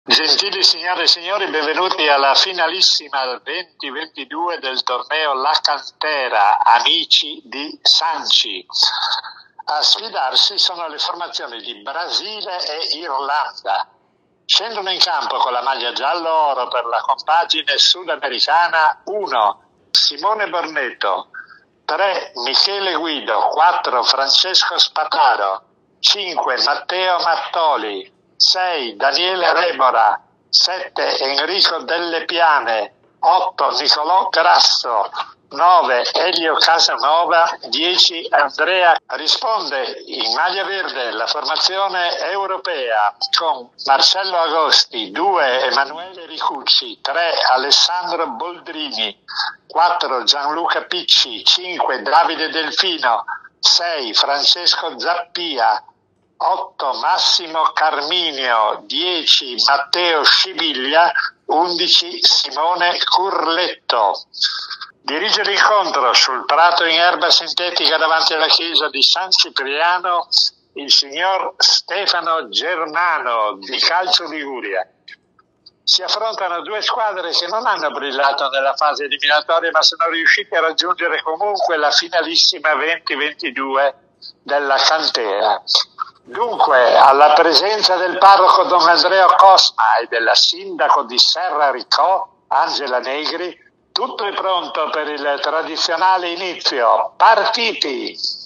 Gentili signore e signori, benvenuti alla finalissima 2022 del torneo La Cantera, amici di Sanci. A sfidarsi sono le formazioni di Brasile e Irlanda. Scendono in campo con la maglia giallo-oro per la compagine sudamericana 1. Simone Bornetto, 3. Michele Guido, 4. Francesco Spataro, 5. Matteo Mattoli, 6. Daniele Rebora, 7. Enrico Delle Piane, 8. Nicolò Grasso, 9. Elio Casanova, 10. Andrea. Risponde in maglia verde la formazione europea con Marcello Agosti, 2. Emanuele Ricucci, 3. Alessandro Boldrini, 4. Gianluca Picci, 5. Davide Delfino, 6. Francesco Zappia, 8. Massimo Carminio, 10. Matteo Scibiglia, 11. Simone Curletto. Dirige l'incontro sul prato in erba sintetica davanti alla chiesa di San Cipriano il signor Stefano Germano di Calcio Liguria. Si affrontano due squadre che non hanno brillato nella fase eliminatoria, ma sono riuscite a raggiungere comunque la finalissima 2022 della Cantera. Dunque, alla presenza del parroco Don Andrea Cosma e della sindaco di Serra Ricò, Angela Negri, tutto è pronto per il tradizionale inizio. Partiti!